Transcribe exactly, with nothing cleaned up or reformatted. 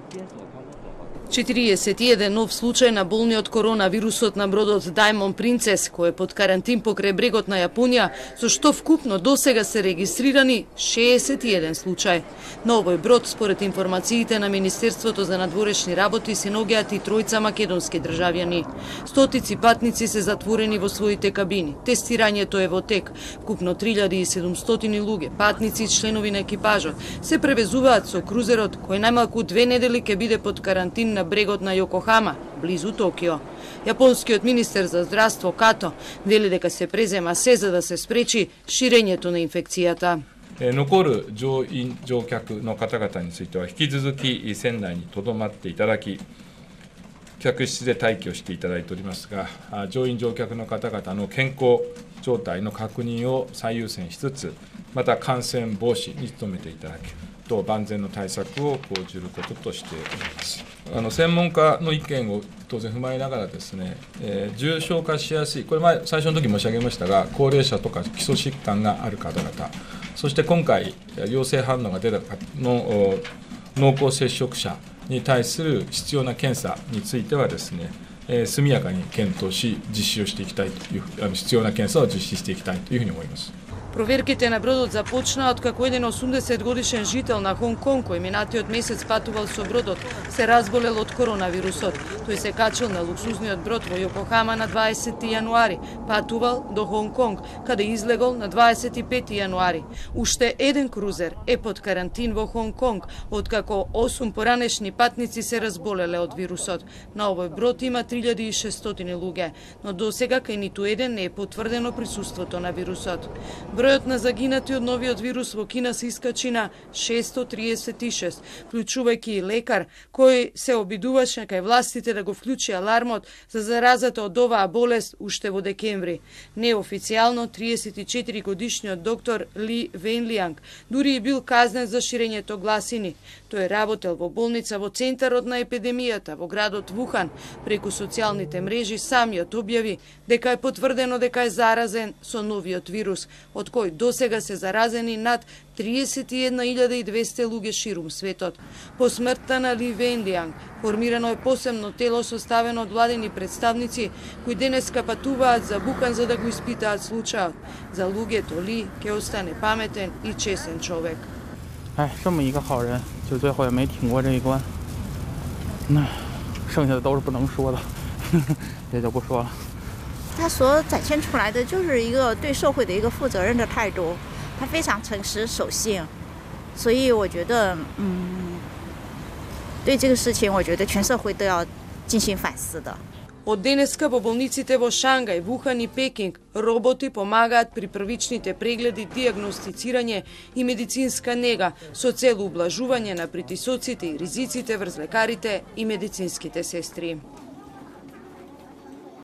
четириесет и еден нов случај на болни од коронавирусот на бродот Diamond Princess, кој е под карантин покрај брегот на Јапонија, со што вкупно досега се регистрирани шеесет и еден случај. На овој брод, според информациите на Министерството за надворешни работи, се наоѓаат и тројца македонски државјани. Стотици патници се затворени во своите кабини. Тестирањето е во тек. Вкупно три илјади и седумстотини луѓе, патници и членови на екипажот, се превезуваат со крузерот, кој најмалку две недели ќе биде под карантин на брегот на Јокохама, близу Токио. Јапонскиот министер за здравство Като вели дека се презема се за да се спречи ширењето на инфекцијата. 残る乗員乗客の方々については引き続き船内に留まっていただき、客室で待機をしていただいておりますが、乗員乗客の方々の健康状態の確認を最優先しつつ、また感染防止に努めていただくと万全の対策を講じることとしております。あの専門家の意見を当然踏まえながらですね、えー、重症化しやすい、これ前最初の時申し上げましたが、高齢者とか基礎疾患がある方々、そして今回陽性反応が出たの濃厚接触者に対する必要な検査についてはですね、えー、速やかに検討し実施をしていきたいという、あの必要な検査を実施していきたいというふうに思います。 Проверките на бродот започнаа откако еден осумдесет годишен жител на Хонг Конг, кој минатиот месец патувал со бродот, се разболел од коронавирусот. Тој се качил на луксузниот брод во Јокохама на дваесети јануари, патувал до Хонг Конг, каде излегол на дваесет и пети јануари. Уште еден крузер е под карантин во Хонг Конг, откако осум поранешни патници се разболеле од вирусот. На овој брод има три илјади и шестстотини луѓе, но досега кај ниту еден не е потврдено присуството на вирусот. Бројот на загинати од новиот вирус во Кина се искачи на шестоста триесет и шест, вклучувајќи и лекар кој се обидуваше кај властите да го вклучи алармот за заразата од оваа болест уште во декември. Неофицијално триесет и четири годишниот доктор Ли Венлијанг дури и бил казнен за ширењето гласини. Тој работел во болница во центарот на епидемијата во градот Вухан. Преку социјалните мрежи самиот објави дека е потврдено дека е заразен со новиот вирус, од кој досега се заразени над триесет и една илјада и двесте луѓе ширум светот. По смртта на Ли Венлијанг формирано е посебно тело составено од владени представници кои денеска патуваат за Вухан за да го испитаат случајот. За луѓето Ли ќе остане паметен и честен човек. 哎，这么一个好人，就最后也没挺过这一关。那剩下的都是不能说的，也就不说了。 他所展现出来的就是一个对社会的一个负责任的态度，他非常诚实守信，所以我觉得，嗯，对这个事情，我觉得全社会都要进行反思的。 Од денеска во болниците во Шангај, Вухан и Пекинг роботи помагаат при првичните прегледи, диагностицирање и медицинска нега со цел ублажување на притисоците и ризиците врз лекарите и медицинските сестри.